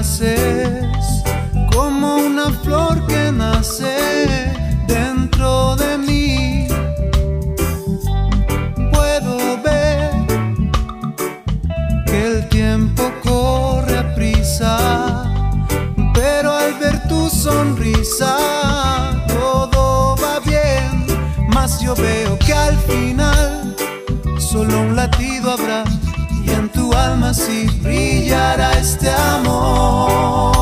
haces como una flor que nace dentro de mí. Puedo ver que el tiempo corre a prisa, pero al ver tu sonrisa todo va bien. Mas yo veo que al final solo un latido habrá, y en tu alma sí brillará este amor.